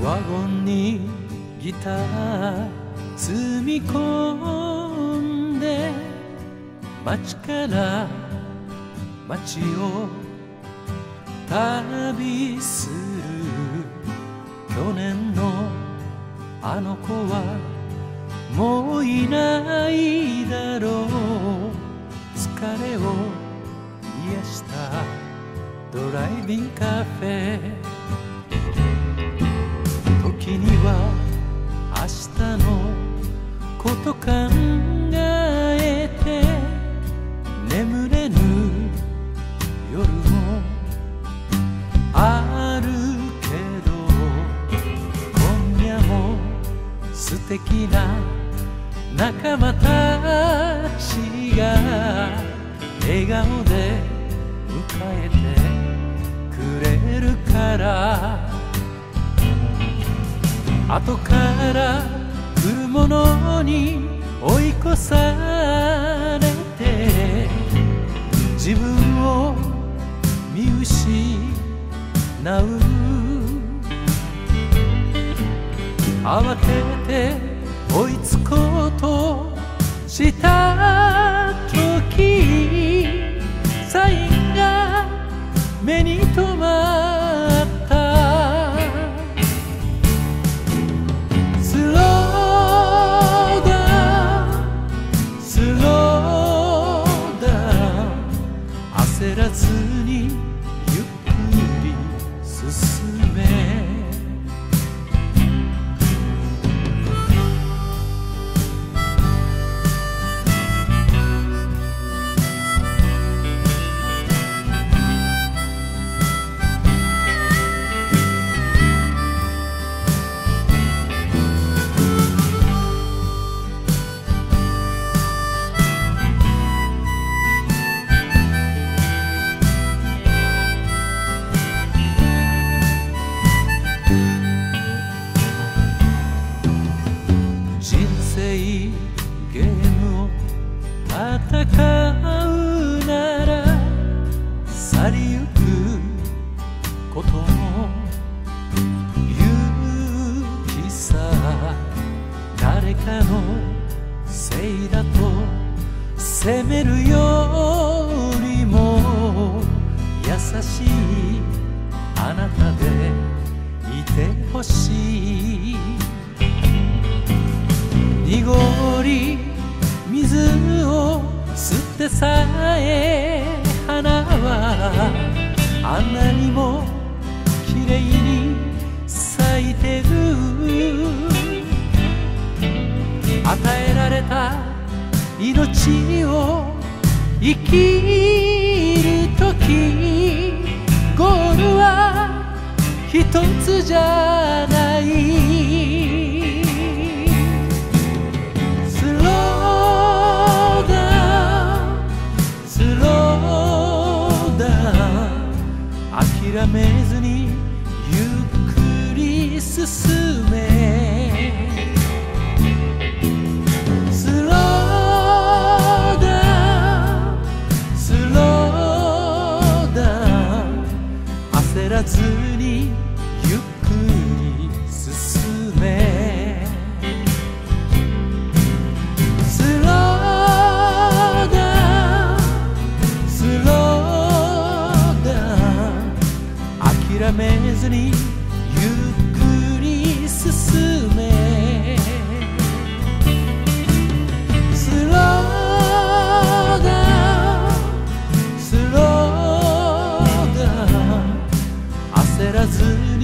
ワゴンにギター積み込んで街から街を旅する。去年のあの子はもういないだろう。疲れを癒したドライビングカフェ。時には明日のこと考えて眠れぬ夜もあるけど、今夜も素敵な仲間たちが笑顔で迎えてくれるから。後から来るものに追い越されて自分を見失う。慌てて追いつこうとした時、サインが目に留まった。焦らずにゆっくり進め。ゲームを戦うなら去りゆくことも勇気さ。誰かのせいだと責めるよりも優しいあなたでいてほしい。濁り水を吸ってさえ花はあんなにもきれいに咲いてる。与えられた命を生きるとき、ゴールは一つじゃない。諦めずにゆっくり進め。スローダウンスローダウン、焦らずにゆっくり進め。スローダウンスローダウン、諦めずにゆっくり進め。スローダウンスローダウン、焦らずに